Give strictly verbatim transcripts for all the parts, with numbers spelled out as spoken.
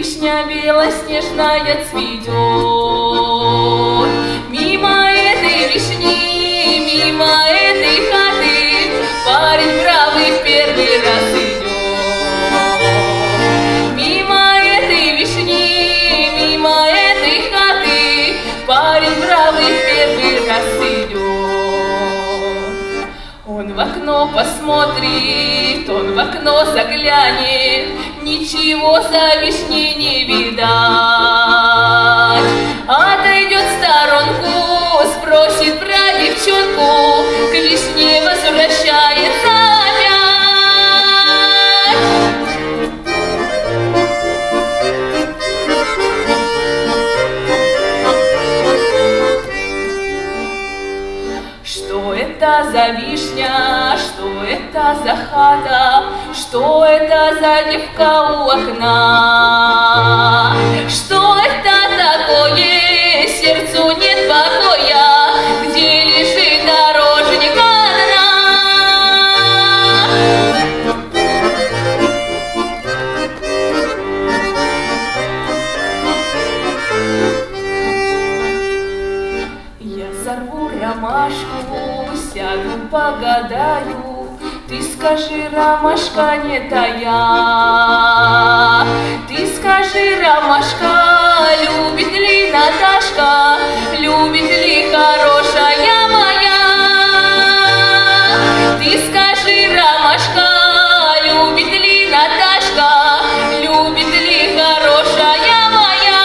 вишня белоснежная цветет. Мимо этой вишни, мимо этой хаты парень бравый в первый раз идет. Мимо этой вишни, мимо этой хаты парень бравый в первый раз идет. Он в окно посмотрит, он в окно заглянет, ничего за вишней не видать. Отойдет в сторонку, спросит про девчонку, к вишне возвращается опять. Что это за вишня, что это за хата, что это за девка у окна? Что это такое, сердцу нет покоя, где лежит дорожник одна? Я сорву ромашку, сяду, погадаю, ты скажи, ромашка, не тая. Ты скажи, ромашка, любит ли Наташка, любит ли хорошая моя? Ты скажи, ромашка, любит ли Наташка, любит ли хорошая моя?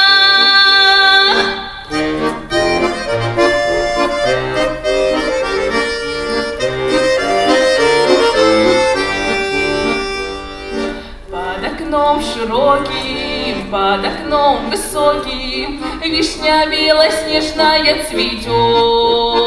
Под окном широким, под окном высоким вишня белоснежная цветет.